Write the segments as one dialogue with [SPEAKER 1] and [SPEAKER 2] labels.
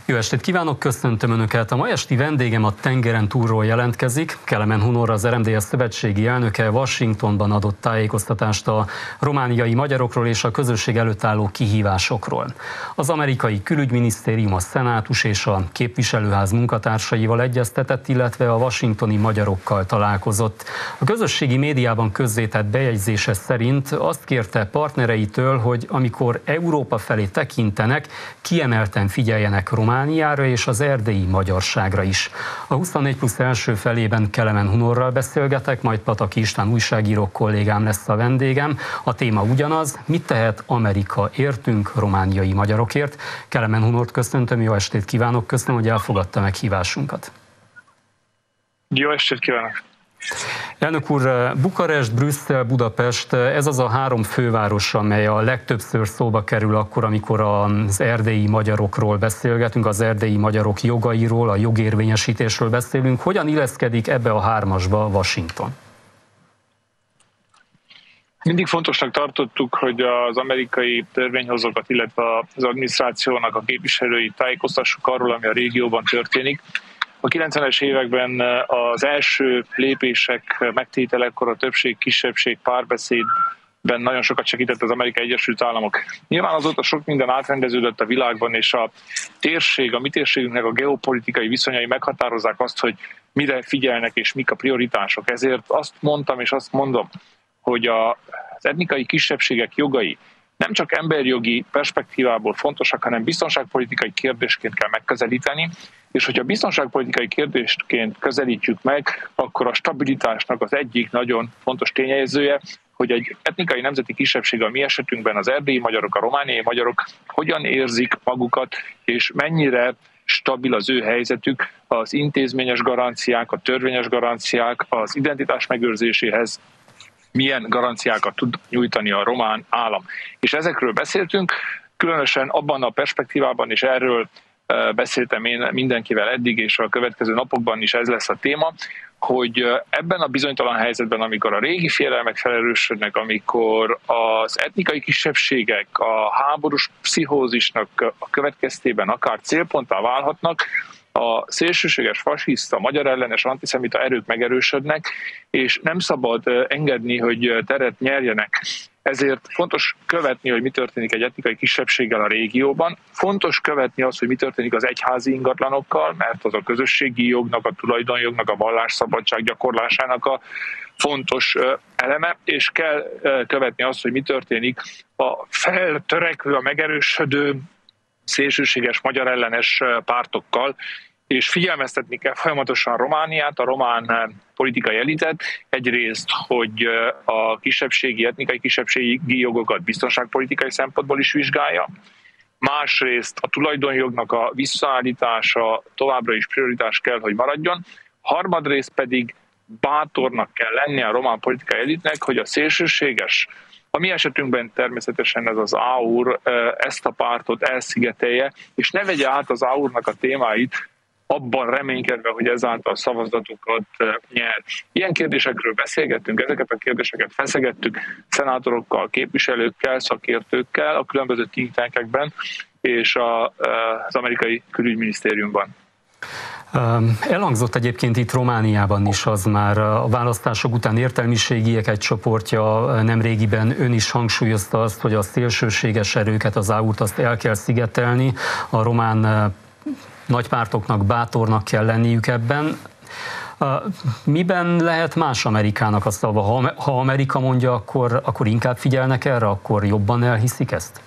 [SPEAKER 1] Jó estét kívánok, köszöntöm Önöket! A ma esti vendégem a tengeren túlról jelentkezik. Kelemen Hunor, az RMDSZ szövetségi elnöke Washingtonban adott tájékoztatást a romániai magyarokról és a közösség előtt álló kihívásokról. Az amerikai külügyminisztérium, a szenátus és a képviselőház munkatársaival egyeztetett, illetve a washingtoni magyarokkal találkozott. A közösségi médiában közzétett bejegyzése szerint azt kérte partnereitől, hogy amikor Európa felé tekintenek, kiemelten figyeljenek Romániára és az erdélyi magyarságra is. A 24+ első felében Kelemen Hunorral beszélgetek, majd Pataki István újságíró kollégám lesz a vendégem. A téma ugyanaz, mit tehet Amerika értünk, romániai magyarokért. Kelemen Hunort köszöntöm, jó estét kívánok, köszönöm, hogy elfogadta meghívásunkat.
[SPEAKER 2] Jó estét kívánok!
[SPEAKER 1] Elnök úr, Bukarest, Brüsszel, Budapest, ez az a három főváros, amely a legtöbbször szóba kerül akkor, amikor az erdélyi magyarokról beszélgetünk, az erdélyi magyarok jogairól, a jogérvényesítésről beszélünk. Hogyan illeszkedik ebbe a hármasba Washington?
[SPEAKER 2] Mindig fontosnak tartottuk, hogy az amerikai törvényhozókat, illetve az adminisztrációnak a képviselőit tájékoztassuk arról, ami a régióban történik. A 90-es években az első lépések megtételekor a többség-kisebbség párbeszédben nagyon sokat segített az Amerikai Egyesült Államok. Nyilván azóta sok minden átrendeződött a világban, és a mi térségünknek a geopolitikai viszonyai meghatározzák azt, hogy mire figyelnek és mik a prioritások. Ezért azt mondtam és azt mondom, hogy az etnikai kisebbségek jogai nem csak emberjogi perspektívából fontosak, hanem biztonságpolitikai kérdésként kell megközelíteni, és hogyha biztonságpolitikai kérdésként közelítjük meg, akkor a stabilitásnak az egyik nagyon fontos tényezője, hogy egy etnikai nemzeti kisebbség, a mi esetünkben az erdélyi magyarok, a romániai magyarok hogyan érzik magukat, és mennyire stabil az ő helyzetük, az intézményes garanciák, a törvényes garanciák, az identitás megőrzéséhez milyen garanciákat tud nyújtani a román állam. És ezekről beszéltünk, különösen abban a perspektívában, és erről beszéltem én mindenkivel eddig, és a következő napokban is ez lesz a téma, hogy ebben a bizonytalan helyzetben, amikor a régi félelmek felerősödnek, amikor az etnikai kisebbségek a háborús pszichózisnak a következtében akár célponttá válhatnak, a szélsőséges, fasiszta, magyar ellenes, antiszemita erők megerősödnek, és nem szabad engedni, hogy teret nyerjenek. Ezért fontos követni, hogy mi történik egy etnikai kisebbséggel a régióban. Fontos követni azt, hogy mi történik az egyházi ingatlanokkal, mert az a közösségi jognak, a tulajdonjognak, a vallásszabadság gyakorlásának a fontos eleme, és kell követni azt, hogy mi történik a feltörekvő, a megerősödő, szélsőséges, magyar ellenes pártokkal, és figyelmeztetni kell folyamatosan Romániát, a román politikai elitet, egyrészt, hogy a etnikai kisebbségi jogokat biztonságpolitikai szempontból is vizsgálja, másrészt a tulajdonjognak a visszaállítása továbbra is prioritás kell, hogy maradjon, harmadrészt pedig bátornak kell lennie a román politikai elitnek, hogy a szélsőséges, a mi esetünkben természetesen ez az AUR, ezt a pártot elszigetelje, és ne vegye át az AUR-nak a témáit, abban reménykedve, hogy ezáltal szavazatokat nyer. Ilyen kérdésekről beszélgettünk, ezeket a kérdéseket feszegettük szenátorokkal, képviselőkkel, szakértőkkel a különböző think tankekben és az amerikai külügyminisztériumban.
[SPEAKER 1] Elhangzott egyébként itt Romániában is az már a választások után értelmiségiek egy csoportja nemrégiben ön is hangsúlyozta azt, hogy a szélsőséges erőket, az AUR-t azt el kell szigetelni, a román nagypártoknak bátornak kell lenniük ebben. Miben lehet más Amerikának a szava? Ha Amerika mondja, akkor inkább figyelnek erre, akkor jobban elhiszik ezt?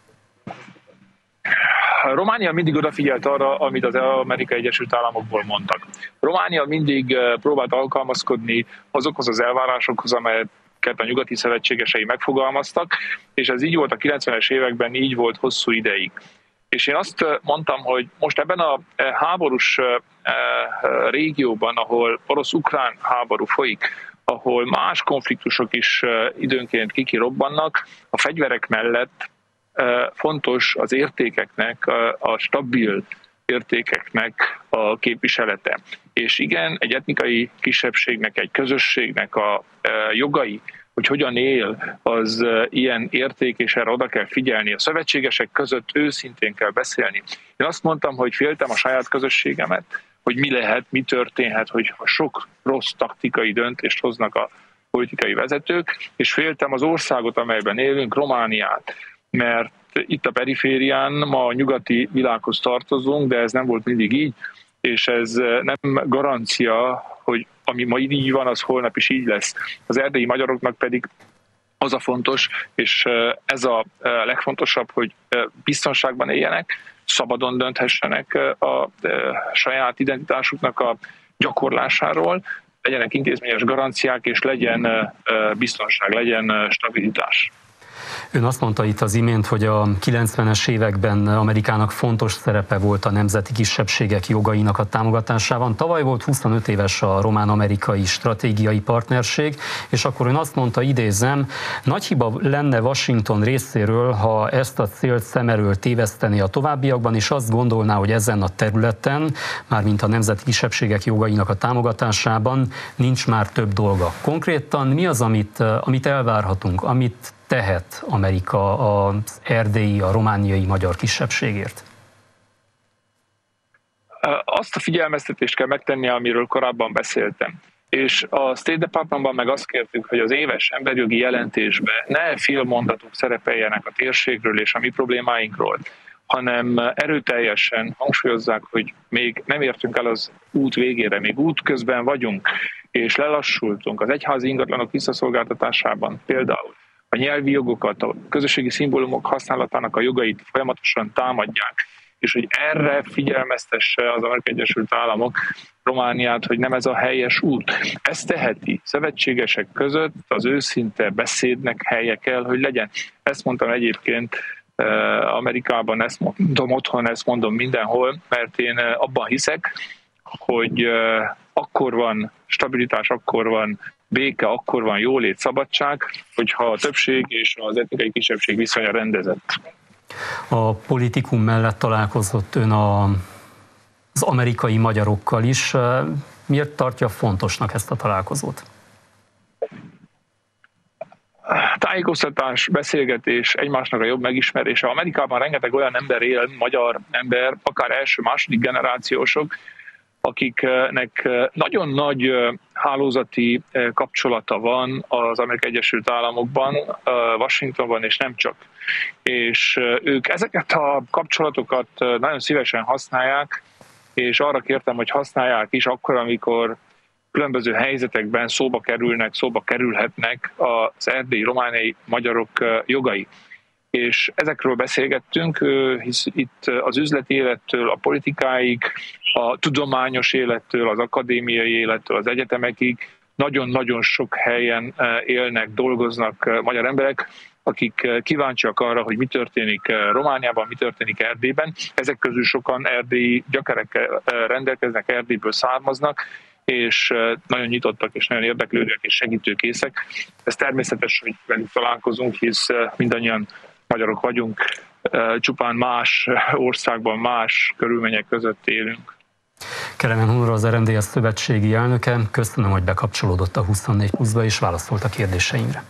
[SPEAKER 2] Románia mindig odafigyelt arra, amit az Amerikai Egyesült Államokból mondtak. Románia mindig próbált alkalmazkodni azokhoz az elvárásokhoz, amelyeket a nyugati szövetségesei megfogalmaztak, és ez így volt a 90-es években, így volt hosszú ideig. És én azt mondtam, hogy most ebben a háborús régióban, ahol orosz-ukrán háború folyik, ahol más konfliktusok is időnként kikirobbannak, a fegyverek mellett fontos az értékeknek, a stabil értékeknek a képviselete. És igen, egy etnikai kisebbségnek, egy közösségnek a jogai, hogy hogyan él, az ilyen érték, és erre oda kell figyelni. A szövetségesek között őszintén kell beszélni. Én azt mondtam, hogy féltem a saját közösségemet, hogy mi lehet, mi történhet, hogyha sok rossz taktikai döntést hoznak a politikai vezetők, és féltem az országot, amelyben élünk, Romániát, mert itt a periférián ma a nyugati világhoz tartozunk, de ez nem volt mindig így, és ez nem garancia, hogy ami ma így van, az holnap is így lesz. Az erdélyi magyaroknak pedig az a fontos, és ez a legfontosabb, hogy biztonságban éljenek, szabadon dönthessenek a saját identitásuknak a gyakorlásáról, legyenek intézményes garanciák, és legyen biztonság, legyen stabilitás.
[SPEAKER 1] Ön azt mondta itt az imént, hogy a 90-es években Amerikának fontos szerepe volt a nemzeti kisebbségek jogainak a támogatásában. Tavaly volt 25 éves a román-amerikai stratégiai partnerség, és akkor ön azt mondta, idézem, nagy hiba lenne Washington részéről, ha ezt a célt szem elől tévesztené a továbbiakban, és azt gondolná, hogy ezen a területen, mármint a nemzeti kisebbségek jogainak a támogatásában nincs már több dolga. Konkrétan mi az, amit elvárhatunk, amit tehet Amerika az erdélyi, a romániai magyar kisebbségért?
[SPEAKER 2] Azt a figyelmeztetést kell megtennie, amiről korábban beszéltem. És a State Departmentban meg azt kértük, hogy az éves emberjogi jelentésben ne félmondatok szerepeljenek a térségről és a mi problémáinkról, hanem erőteljesen hangsúlyozzák, hogy még nem értünk el az út végére, még út közben vagyunk, és lelassultunk az egyházi ingatlanok visszaszolgáltatásában például. A nyelvi jogokat, a közösségi szimbólumok használatának a jogait folyamatosan támadják, és hogy erre figyelmeztesse az Amerikai Egyesült Államok Romániát, hogy nem ez a helyes út. Ezt teheti. Szövetségesek között az őszinte beszédnek helye kell, hogy legyen. Ezt mondtam egyébként Amerikában, ezt mondom otthon, ezt mondom mindenhol, mert én abban hiszek, hogy akkor van stabilitás, akkor van béke, akkor van jólét, szabadság, hogyha a többség és az etnikai kisebbség viszonya rendezett.
[SPEAKER 1] A politikum mellett találkozott ön az amerikai magyarokkal is. Miért tartja fontosnak ezt a találkozót?
[SPEAKER 2] Tájékoztatás, beszélgetés, egymásnak a jobb megismerése. Amerikában rengeteg olyan ember él, magyar ember, akár első-második generációsok, akiknek nagyon nagy hálózati kapcsolata van az Amerikai Egyesült Államokban, Washingtonban, és nem csak. És ők ezeket a kapcsolatokat nagyon szívesen használják, és arra kértem, hogy használják is akkor, amikor különböző helyzetekben szóba kerülhetnek az erdélyi, romániai magyarok jogai. És ezekről beszélgettünk, hisz itt az üzleti élettől, a politikáig, a tudományos élettől, az akadémiai élettől, az egyetemekig nagyon-nagyon sok helyen élnek, dolgoznak magyar emberek, akik kíváncsiak arra, hogy mi történik Romániában, mi történik Erdélyben. Ezek közül sokan erdélyi gyökerekkel rendelkeznek, Erdélyből származnak, és nagyon nyitottak, és nagyon érdeklődőek, és segítőkészek. Ez természetes, hogy velük találkozunk, hisz mindannyian magyarok vagyunk, csupán más országban, más körülmények között élünk.
[SPEAKER 1] Kelemen Hunor, az RMDSZ szövetségi elnöke, köszönöm, hogy bekapcsolódott a 24+-ba és válaszolt a kérdéseimre.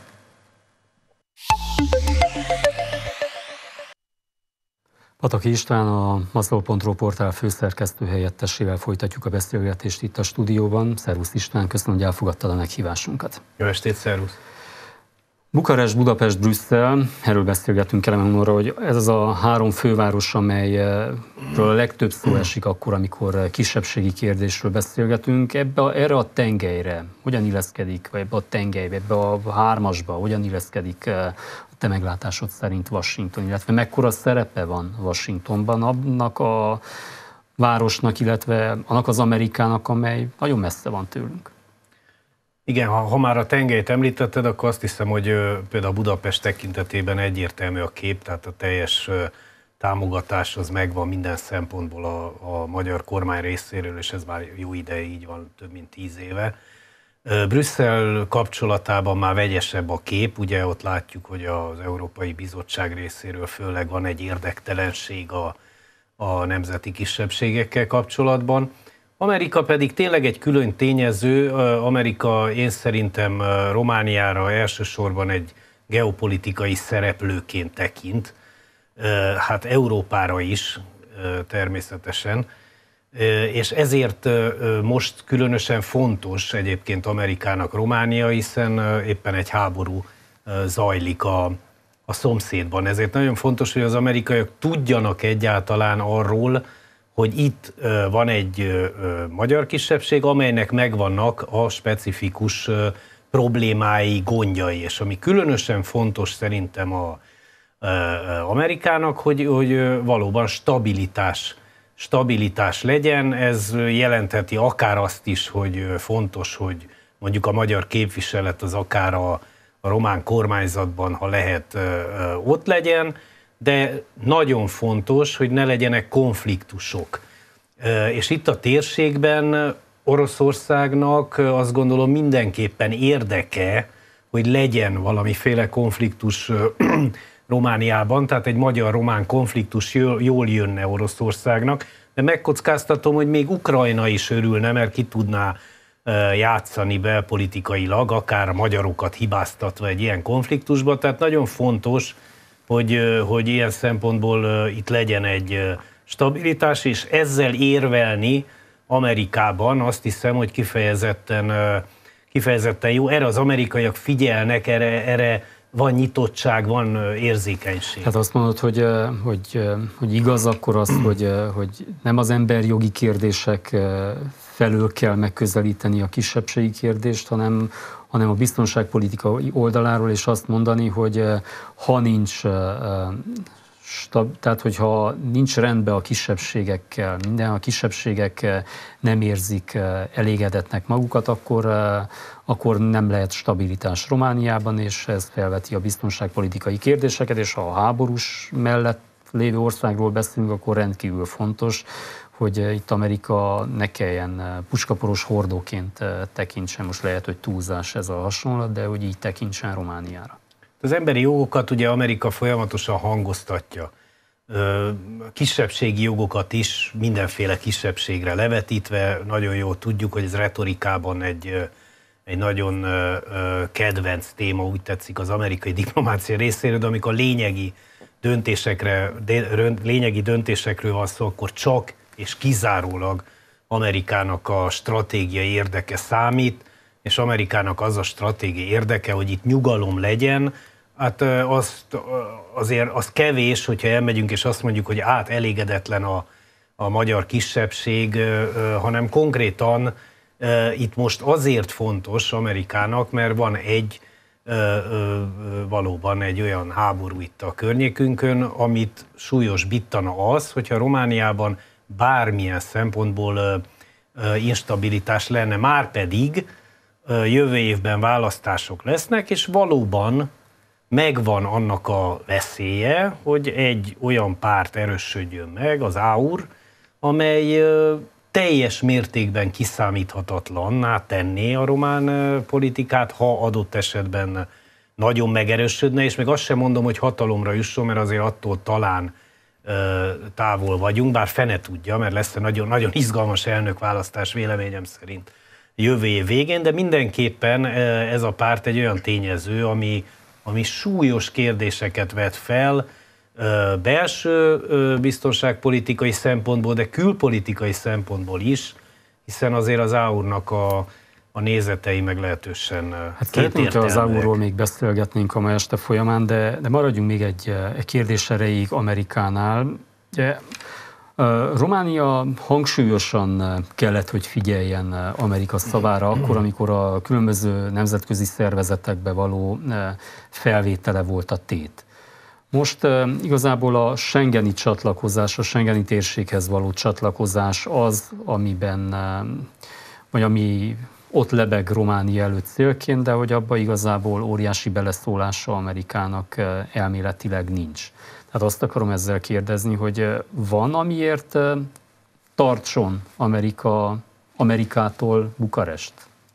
[SPEAKER 1] Pataki István, a Mazló.ro portál főszerkesztő helyettesével folytatjuk a beszélgetést itt a stúdióban. Szervusz István, köszönöm, hogy elfogadtad a meghívásunkat.
[SPEAKER 3] Jó estét, szervusz!
[SPEAKER 1] Bukarest, Budapest, Brüsszel, erről beszélgetünk Kelemen Hunorral, hogy ez az a három főváros, amelyről a legtöbb szó esik akkor, amikor kisebbségi kérdésről beszélgetünk. Erre a tengelyre hogyan illeszkedik, vagy ebbe a tengelybe, ebbe a hármasba, hogyan illeszkedik a te meglátásod szerint Washington, illetve mekkora szerepe van Washingtonban annak a városnak, illetve annak az Amerikának, amely nagyon messze van tőlünk?
[SPEAKER 3] Igen, ha már a tengelyt említetted, akkor azt hiszem, hogy például Budapest tekintetében egyértelmű a kép, tehát a teljes támogatás az megvan minden szempontból a magyar kormány részéről, és ez már jó ideje így van, több mint 10 éve. Brüsszel kapcsolatában már vegyesebb a kép, ugye ott látjuk, hogy az Európai Bizottság részéről főleg van egy érdektelenség a nemzeti kisebbségekkel kapcsolatban. Amerika pedig tényleg egy külön tényező. Amerika én szerintem Romániára elsősorban egy geopolitikai szereplőként tekint, hát Európára is természetesen, és ezért most különösen fontos egyébként Amerikának Románia, hiszen éppen egy háború zajlik a szomszédban. Ezért nagyon fontos, hogy az amerikaiak tudjanak egyáltalán arról, hogy itt van egy magyar kisebbség, amelynek megvannak a specifikus problémái, gondjai, és ami különösen fontos szerintem Amerikának, hogy valóban stabilitás legyen. Ez jelentheti akár azt is, hogy fontos, hogy mondjuk a magyar képviselet az akár a román kormányzatban, ha lehet, ott legyen, de nagyon fontos, hogy ne legyenek konfliktusok. És itt a térségben Oroszországnak azt gondolom mindenképpen érdeke, hogy legyen valamiféle konfliktus Romániában, tehát egy magyar-román konfliktus jól jönne Oroszországnak, de megkockáztatom, hogy még Ukrajna is örülne, mert ki tudná játszani belpolitikailag, akár a magyarokat hibáztatva egy ilyen konfliktusba, tehát nagyon fontos, hogy ilyen szempontból itt legyen egy stabilitás, és ezzel érvelni Amerikában azt hiszem, hogy kifejezetten jó. Erre az amerikaiak figyelnek, erre van nyitottság, van érzékenység.
[SPEAKER 1] Hát azt mondod, hogy igaz akkor az, hogy nem az emberjogi kérdések felől kell megközelíteni a kisebbségi kérdést, hanem a biztonságpolitikai oldaláról, és azt mondani, hogy ha nincs tehát, hogyha nincs rendben a kisebbségekkel, a kisebbségek nem érzik elégedetnek magukat, akkor nem lehet stabilitás Romániában, és ez felveti a biztonságpolitikai kérdéseket, és ha a háborús mellett lévő országról beszélünk, akkor rendkívül fontos, hogy itt Amerika ne kelljen puskaporos hordóként tekintsen, most lehet, hogy túlzás ez a hasonlat, de hogy így tekintsen Romániára.
[SPEAKER 3] Az emberi jogokat ugye Amerika folyamatosan hangoztatja. Kisebbségi jogokat is mindenféle kisebbségre levetítve, nagyon jól tudjuk, hogy ez retorikában egy nagyon kedvenc téma, úgy tetszik az amerikai diplomácia részéről, de amikor lényegi döntésekről van szó, akkor csak és kizárólag Amerikának a stratégiai érdeke számít, és Amerikának az a stratégiai érdeke, hogy itt nyugalom legyen. Hát azért az kevés, hogyha elmegyünk és azt mondjuk, hogy elégedetlen a magyar kisebbség, hanem konkrétan itt most azért fontos Amerikának, mert van valóban egy olyan háború itt a környékünkön, amit súlyosbítana az, hogyha Romániában bármilyen szempontból instabilitás lenne, márpedig jövő évben választások lesznek, és valóban megvan annak a veszélye, hogy egy olyan párt erősödjön meg, az AUR, amely teljes mértékben kiszámíthatatlanná tenné a román politikát, ha adott esetben nagyon megerősödne, és még azt sem mondom, hogy hatalomra jusson, mert azért attól talán távol vagyunk, bár fene tudja, mert lesz egy nagyon, nagyon izgalmas elnökválasztás véleményem szerint jövő év végén, de mindenképpen ez a párt egy olyan tényező, ami súlyos kérdéseket vet fel, belső biztonságpolitikai szempontból, de külpolitikai szempontból is, hiszen azért az AUR-nak a nézetei meglehetősen
[SPEAKER 1] Hát szeretnénk, az AUR-ról még beszélgetnénk a ma este folyamán, de maradjunk még egy kérdés erejéig Amerikánál. Ugye, Románia hangsúlyosan kellett, hogy figyeljen Amerika szavára akkor, amikor a különböző nemzetközi szervezetekbe való felvétele volt a tét. Most igazából a schengeni csatlakozás, a schengeni térséghez való csatlakozás az, ami ott lebeg Románia előtt célként, de hogy abba igazából óriási beleszólása Amerikának elméletileg nincs. Tehát azt akarom ezzel kérdezni, hogy van, amiért tartson Amerikától Bukarest?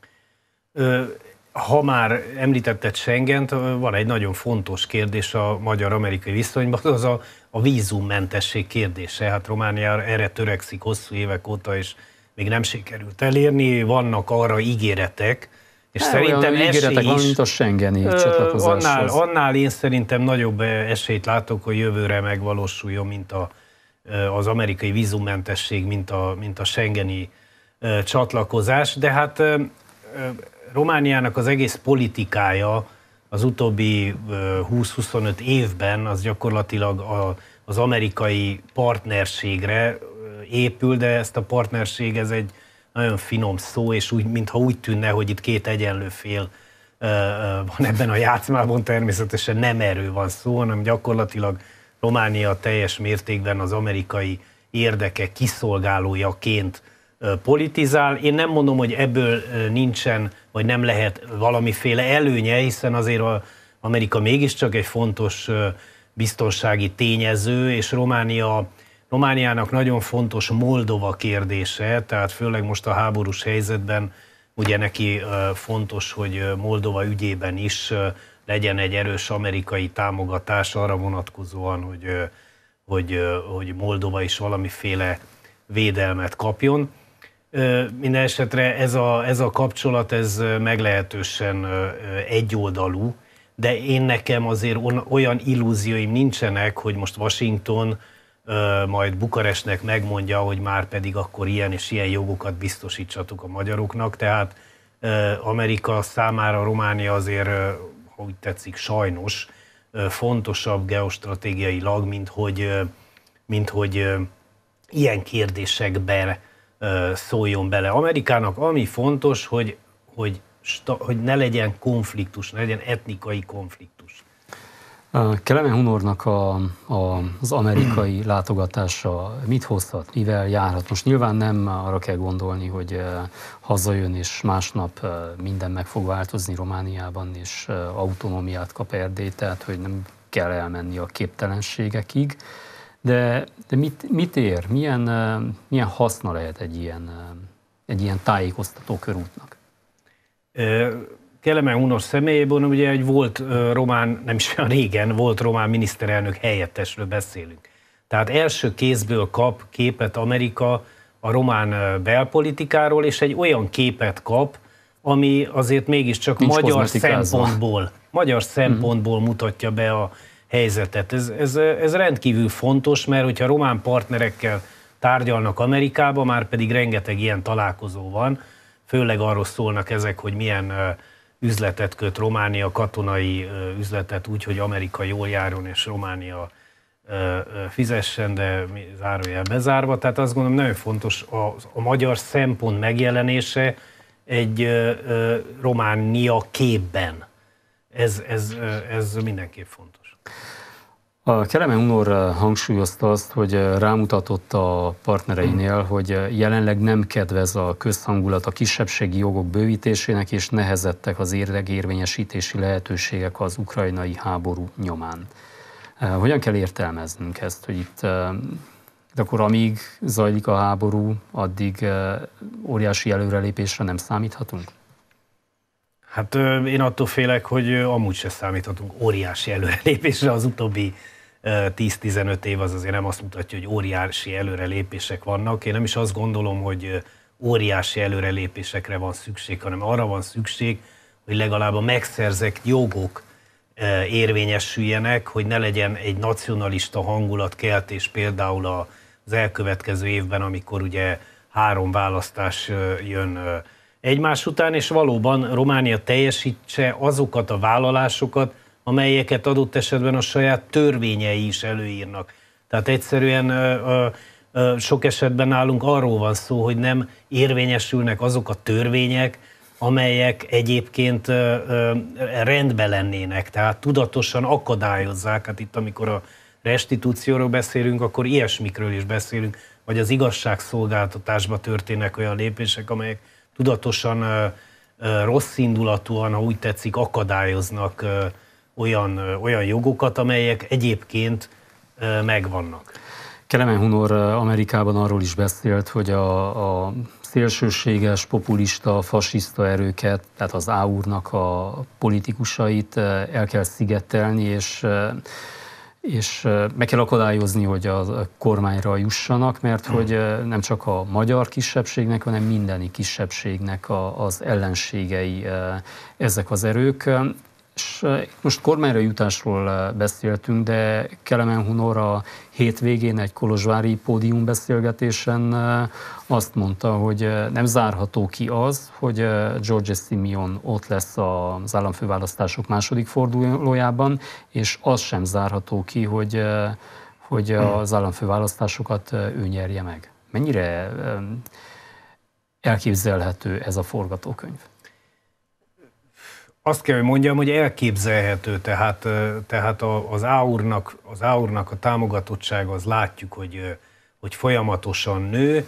[SPEAKER 3] Ha már említetted Schengent, van egy nagyon fontos kérdés a magyar-amerikai viszonyban, az a vízummentesség kérdése. Hát Románia erre törekszik hosszú évek óta, és még nem sikerült elérni, vannak arra ígéretek, és szerintem
[SPEAKER 1] ígéretek van, mint a Schengeni csatlakozáshoz.
[SPEAKER 3] Annál én szerintem nagyobb esélyt látok, hogy jövőre megvalósuljon, mint az amerikai vízummentesség, mint a Schengeni csatlakozás, de hát Romániának az egész politikája az utóbbi 20-25 évben az gyakorlatilag az amerikai partnerségre épül, de ezt a partnerség ez egy nagyon finom szó, és mintha úgy tűnne, hogy itt két egyenlő fél van ebben a játszmában, természetesen nem erről van szó, hanem gyakorlatilag Románia teljes mértékben az amerikai érdekek kiszolgálójaként politizál. Én nem mondom, hogy ebből nincsen, vagy nem lehet valamiféle előnye, hiszen azért Amerika mégiscsak egy fontos biztonsági tényező, és Romániának nagyon fontos Moldova kérdése, tehát főleg most a háborús helyzetben ugye neki fontos, hogy Moldova ügyében is legyen egy erős amerikai támogatás arra vonatkozóan, hogy Moldova is valamiféle védelmet kapjon. Minden esetre ez a kapcsolat ez meglehetősen egyoldalú, de én nekem azért olyan illúzióim nincsenek, hogy most Washington majd Bukarestnek megmondja, hogy már pedig akkor ilyen és ilyen jogokat biztosítsatok a magyaroknak, tehát Amerika számára Románia azért, ha úgy tetszik, sajnos fontosabb geostratégiailag, mint hogy ilyen kérdésekben szóljon bele. Amerikának ami fontos, hogy ne legyen konfliktus, ne legyen etnikai konfliktus.
[SPEAKER 1] Kelemen Hunornak az amerikai látogatása mit hozhat, mivel járhat? Most nyilván nem arra kell gondolni, hogy hazajön és másnap minden meg fog változni Romániában, és autonómiát kap Erdély, tehát hogy nem kell elmenni a képtelenségekig. De mit ér? Milyen haszna lehet egy ilyen tájékoztató körútnak?
[SPEAKER 3] Kelemen Hunor személyében ugye egy volt román, nem is olyan régen, volt román miniszterelnök helyettesről beszélünk. Tehát első kézből kap képet Amerika a román belpolitikáról, és egy olyan képet kap, ami azért mégiscsak magyar szempontból mutatja be a helyzetet. Ez rendkívül fontos, mert hogyha román partnerekkel tárgyalnak Amerikába, már pedig rengeteg ilyen találkozó van, főleg arról szólnak ezek, hogy milyen üzletet köt Románia, katonai üzletet úgy, hogy Amerika jól járjon és Románia fizessen, de zárójel bezárva. Tehát azt gondolom nagyon fontos a magyar szempont megjelenése egy Románia képben. Ez mindenképp fontos.
[SPEAKER 1] A Kelemen Hunor hangsúlyozta azt, hogy rámutatott a partnereinél, hogy jelenleg nem kedvez a közhangulat a kisebbségi jogok bővítésének, és nehezettek az érdekérvényesítési lehetőségek az ukrajnai háború nyomán. Hogyan kell értelmeznünk ezt, hogy itt akkor amíg zajlik a háború, addig óriási előrelépésre nem számíthatunk?
[SPEAKER 3] Hát én attól félek, hogy amúgy se számíthatunk óriási előrelépésre. Az utóbbi 10-15 év az azért nem azt mutatja, hogy óriási előrelépések vannak. Én nem is azt gondolom, hogy óriási előrelépésekre van szükség, hanem arra van szükség, hogy legalább a megszerzett jogok érvényesüljenek, hogy ne legyen egy nacionalista hangulatkeltés például az elkövetkező évben, amikor ugye 3 választás jön egymás után, és valóban Románia teljesítse azokat a vállalásokat, amelyeket adott esetben a saját törvényei is előírnak. Tehát egyszerűen sok esetben nálunk arról van szó, hogy nem érvényesülnek azok a törvények, amelyek egyébként rendben lennének, tehát tudatosan akadályozzák. Hát itt, amikor a restitúcióról beszélünk, akkor ilyesmikről is beszélünk, vagy az igazságszolgáltatásban történnek olyan lépések, amelyek tudatosan rosszindulatúan, ha úgy tetszik, akadályoznak olyan jogokat, amelyek egyébként megvannak.
[SPEAKER 1] Kelemen Hunor Amerikában arról is beszélt, hogy a szélsőséges, populista, fasiszta erőket, tehát az AUR-nak a politikusait el kell szigetelni, és és meg kell akadályozni, hogy a kormányra jussanak, mert hogy nem csak a magyar kisebbségnek, hanem mindeni kisebbségnek az ellenségei ezek az erők. És most kormányra jutásról beszéltünk, de Kelemen Hunor a hétvégén egy kolozsvári pódiumbeszélgetésen azt mondta, hogy nem zárható ki az, hogy Giorgia Simeone ott lesz az államfőválasztások második fordulójában, és az sem zárható ki, hogy az államfőválasztásokat ő nyerje meg. Mennyire elképzelhető ez a forgatókönyv?
[SPEAKER 3] Azt kell, hogy mondjam, hogy elképzelhető, tehát az AUR-nak a támogatottsága, az látjuk, hogy folyamatosan nő,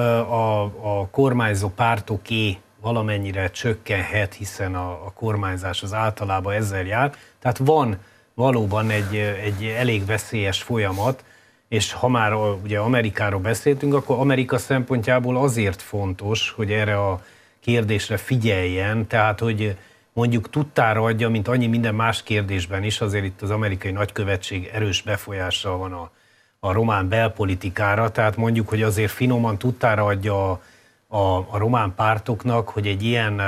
[SPEAKER 3] a kormányzó pártoké valamennyire csökkenhet, hiszen a kormányzás az általában ezzel jár, tehát van valóban egy elég veszélyes folyamat, és ha már ugye Amerikáról beszéltünk, akkor Amerika szempontjából azért fontos, hogy erre a kérdésre figyeljen, tehát hogy mondjuk tudtára adja, mint annyi minden más kérdésben is, azért itt az amerikai nagykövetség erős befolyással van a román belpolitikára, tehát mondjuk, hogy azért finoman tudtára adja a román pártoknak, hogy egy ilyen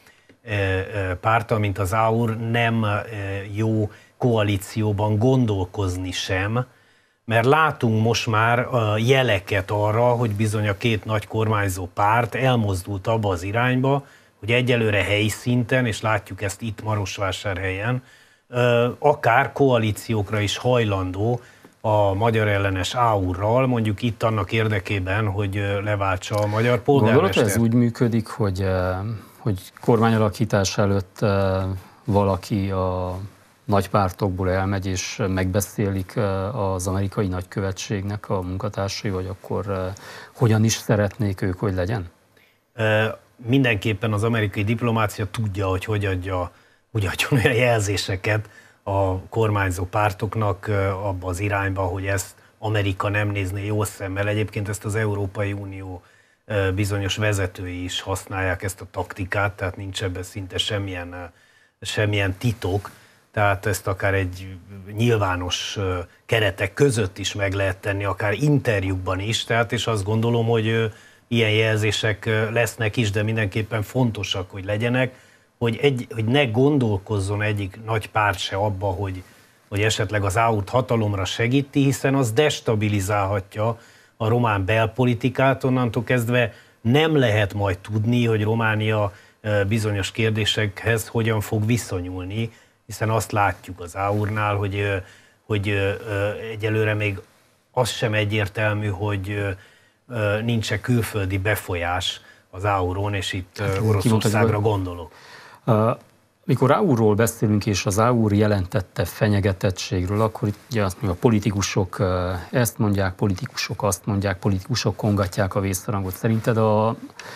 [SPEAKER 3] párttal, mint az AUR nem jó koalícióban gondolkozni sem, mert látunk most már jeleket arra, hogy bizony a két nagy kormányzó párt elmozdult abba az irányba, hogy egyelőre helyi szinten, és látjuk ezt itt Marosvásárhelyen, akár koalíciókra is hajlandó a magyar ellenes AUR-ral, mondjuk itt annak érdekében, hogy leváltsa a magyar polgármestert.
[SPEAKER 1] Gondolod, ez úgy működik, hogy kormányalakítás előtt valaki a nagypártokból elmegy, és megbeszélik az amerikai nagykövetségnek a munkatársai, vagy akkor hogyan is szeretnék ők, hogy legyen?
[SPEAKER 3] Mindenképpen az amerikai diplomácia tudja, hogy adjon olyan jelzéseket a kormányzó pártoknak abba az irányba, hogy ezt Amerika nem nézné jó szemmel. Egyébként ezt az Európai Unió bizonyos vezetői is használják, ezt a taktikát, tehát nincs ebben szinte semmilyen titok, tehát ezt akár egy nyilvános keretek között is meg lehet tenni, akár interjúkban is, tehát és azt gondolom, hogy ilyen jelzések lesznek is, de mindenképpen fontosak, hogy legyenek, hogy ne gondolkozzon egyik nagy párt se abba, hogy esetleg az AUR-t hatalomra segíti, hiszen az destabilizálhatja a román belpolitikát, onnantól kezdve nem lehet majd tudni, hogy Románia bizonyos kérdésekhez hogyan fog viszonyulni, hiszen azt látjuk az AUR-nál, hogy egyelőre még az sem egyértelmű, hogy nincs-e külföldi befolyás az AUR-on, és itt Oroszországra gondolok.
[SPEAKER 1] Mikor AUR-ról beszélünk, és az AUR jelentette fenyegetettségről, akkor ugye azt mondja, a politikusok ezt mondják, politikusok azt mondják, politikusok kongatják a vészharangot. Szerinted a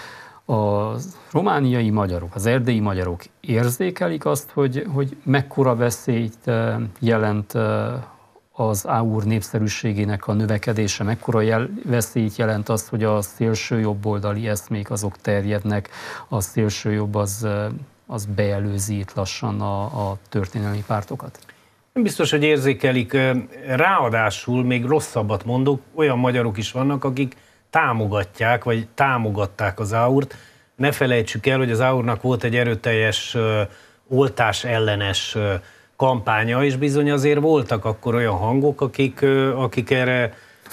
[SPEAKER 1] romániai magyarok, az erdélyi magyarok érzékelik azt, hogy mekkora veszélyt jelent az AUR népszerűségének a növekedése, mekkora veszélyt jelent az, hogy a szélső jobboldali eszmék azok terjednek, a szélső jobb az beelőzi itt lassan a történelmi pártokat?
[SPEAKER 3] Nem biztos, hogy érzékelik. Ráadásul még rosszabbat mondok, olyan magyarok is vannak, akik támogatják, vagy támogatták az AUR-t. Ne felejtsük el, hogy az AUR-nak volt egy erőteljes oltás ellenes kampánya, és bizony azért voltak akkor olyan hangok, akik erre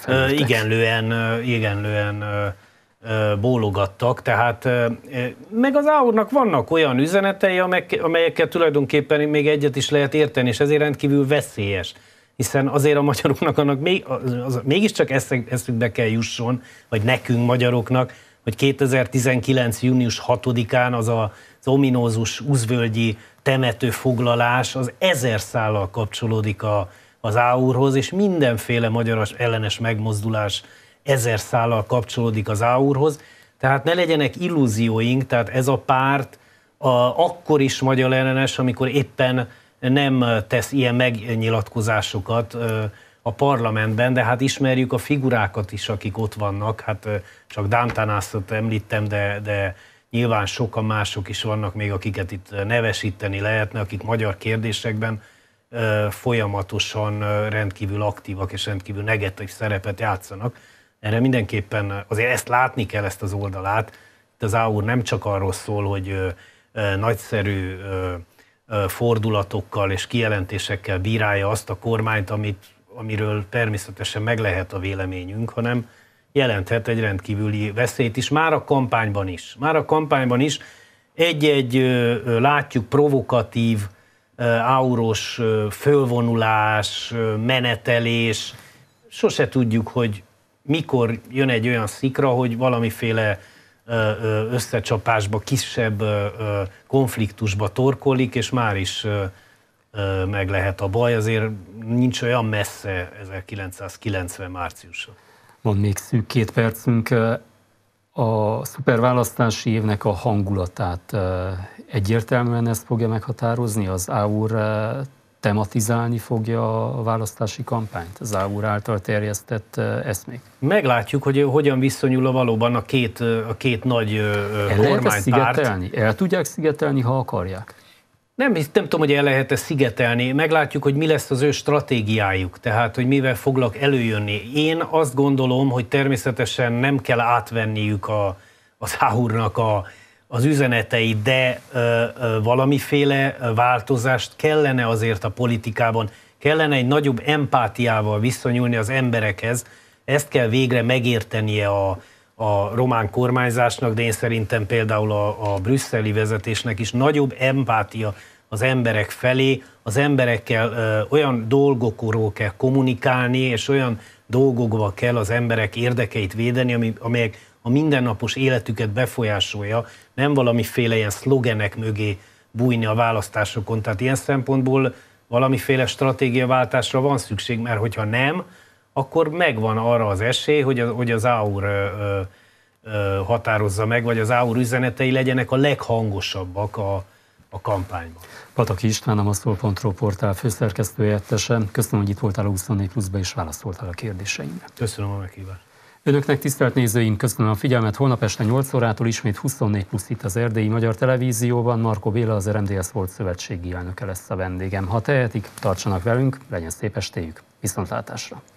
[SPEAKER 3] igenlően bólogattak, tehát meg az AUR-nak vannak olyan üzenetei, amelyekkel tulajdonképpen még egyet is lehet érteni, és ezért rendkívül veszélyes. Hiszen azért a magyaroknak annak mégiscsak eszükbe kell jusson, vagy nekünk magyaroknak, hogy 2019. június 6-án az ominózus uzvölgyi temetőfoglalás az 1000 szállal kapcsolódik az AUR-hoz, és mindenféle magyar ellenes megmozdulás 1000 szállal kapcsolódik az AUR-hoz. Tehát ne legyenek illúzióink, tehát ez a párt akkor is magyar ellenes, amikor éppen nem tesz ilyen megnyilatkozásokat a parlamentben, de hát ismerjük a figurákat is, akik ott vannak, hát csak Dántanászot említem, de nyilván sokan mások is vannak még, akiket itt nevesíteni lehetne, akik magyar kérdésekben folyamatosan rendkívül aktívak és rendkívül negatív szerepet játszanak. Erre mindenképpen azért ezt látni kell, ezt az oldalát. Itt az AUR nem csak arról szól, hogy nagyszerű fordulatokkal és kijelentésekkel bírálja azt a kormányt, amiről természetesen meg lehet a véleményünk, hanem jelenthet egy rendkívüli veszélyt is, már a kampányban is. Már a kampányban is egy-egy látjuk provokatív, auros fölvonulás, menetelés, sose tudjuk, hogy mikor jön egy olyan szikra, hogy valamiféle összecsapásba, kisebb konfliktusba torkollik, és már is meg lehet a baj, azért nincs olyan messze 1990 márciusa.
[SPEAKER 1] Van még szűk 2 percünk. A szuperválasztási évnek a hangulatát egyértelműen ezt fogja meghatározni? Az AUR tematizálni fogja a választási kampányt? Az AUR által terjesztett eszmék?
[SPEAKER 3] Meglátjuk, hogy hogyan viszonyul valóban a két nagy kormánypárt.
[SPEAKER 1] El tudják szigetelni, ha akarják?
[SPEAKER 3] Nem tudom, hogy el lehet szigetelni. Meglátjuk, hogy mi lesz az ő stratégiájuk, tehát, hogy mivel foglak előjönni. Én azt gondolom, hogy természetesen nem kell átvenniük az AUR-nak az üzeneteit, de valamiféle változást kellene azért a politikában, kellene egy nagyobb empátiával viszonyulni az emberekhez. Ezt kell végre megértenie a román kormányzásnak, de én szerintem például a brüsszeli vezetésnek is nagyobb empátia az emberek felé, az emberekkel olyan dolgokról kell kommunikálni, és olyan dolgokba kell az emberek érdekeit védeni, amelyek a mindennapos életüket befolyásolja, nem valamiféle ilyen szlogenek mögé bújni a választásokon. Tehát ilyen szempontból valamiféle stratégiaváltásra van szükség, mert hogyha nem, akkor megvan arra az esély, hogy az AUR határozza meg, vagy az AUR üzenetei legyenek a leghangosabbak a kampányban.
[SPEAKER 1] Pataki István, a Maszol.ro portál főszerkesztőhelyettese. Köszönöm, hogy itt voltál a 24+-ba és válaszoltál a kérdéseimre.
[SPEAKER 3] Köszönöm a meghívást.
[SPEAKER 1] Önöknek, tisztelt nézőink, köszönöm a figyelmet. Holnap este 8 órától ismét 24+ itt az Erdélyi Magyar Televízióban. Markó Béla, az RMDSZ volt szövetségi elnöke lesz a vendégem. Ha tehetik, tartsanak velünk, legyen szép estéjük. Viszontlátásra!